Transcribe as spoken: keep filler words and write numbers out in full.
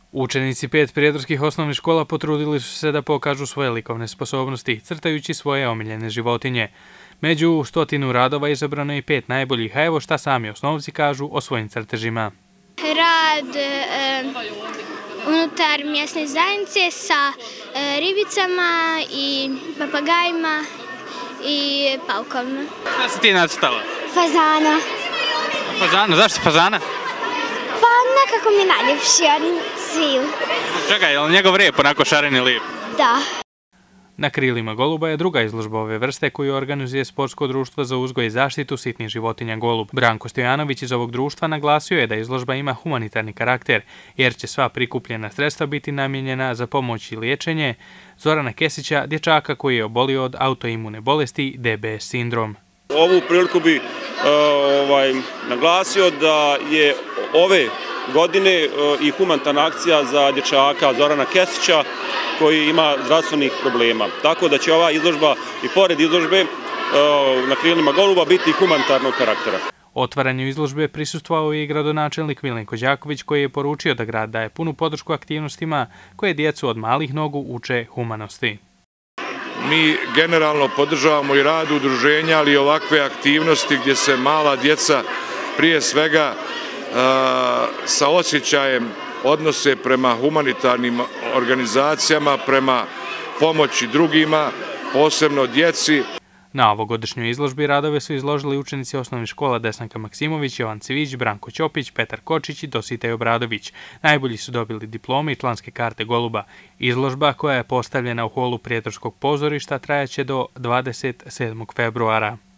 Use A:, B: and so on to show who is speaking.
A: Učenici pet prijedorskih osnovnih škola potrudili su se da pokažu svoje likovne sposobnosti, crtajući svoje omiljene životinje. Među stotinu radova izabrano je i pet najboljih, a evo šta sami osnovci kažu o svojim crtežima.
B: Rad e, unutar mjesne zajednice sa e, ribicama i papagajima i paukovima.
A: Šta si ti nacrtala?
B: Fazana.
A: Fazana? Zašto fazana?
B: Pa nekako mi je najljepši od sviju.
A: Čekaj, je li njegov rep onako šaren i lijep?
B: Da.
A: Na krilima goluba je druga izložba ove vrste koju organizuje Sportsko društvo za uzgoj i zaštitu sitnih životinja Golub. Branko Stojanović iz ovog društva naglasio je da izložba ima humanitarni karakter, jer će sva prikupljena sredstva biti namijenjena za pomoć i liječenje Zorana Kesića, dječaka koji je obolio od autoimune bolesti D B S sindrom.
C: Ovu priliku bi uh, ovaj, naglasio da je ove godine uh, i humanitarna akcija za dječaka Zorana Kesića koji ima zdravstvenih problema. Tako da će ova izložba i pored izložbe uh, na krilima goluba biti humanitarnog karaktera.
A: Otvaranju izložbe prisustvovao je i gradonačelnik Milenko Đaković koji je poručio da grad daje punu podršku aktivnostima koje djecu od malih nogu uče humanosti.
D: Mi generalno podržavamo i rad udruženja, ali i ovakve aktivnosti gdje se mala djeca prije svega uh, sa osjećajem odnose prema humanitarnim organizacijama, prema pomoći drugima, posebno djeci.
A: Na ovogodišnjoj izložbi radove su izložili učenici osnovnih škola Desanka Maksimović, Jovan Civić, Branko Ćopić, Petar Kočić i Dositej Obradović. Najbolji su dobili diplome i članske karte Goluba. Izložba koja je postavljena u holu Prijedorskog pozorišta trajaće do dvadeset sedmog februara.